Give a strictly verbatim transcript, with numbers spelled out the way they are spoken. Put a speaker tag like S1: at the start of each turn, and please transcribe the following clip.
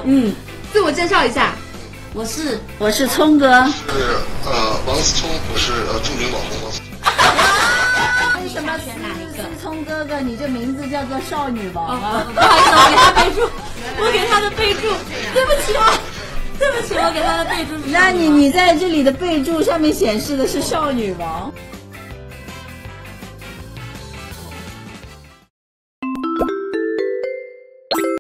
S1: 嗯，
S2: 自我介绍一下。
S3: 我是
S1: 我是聪哥。
S4: 是呃王思聪，我是呃著名网红王思聪。
S1: 为什么选哪一个？思聪哥哥，你这名字叫做少女王啊？
S3: 不好意思，我给他备注，我给他的备注，对不起啊，对不起，我给他的备注是。
S1: 那你你在这里的备注上面显示的是少女王。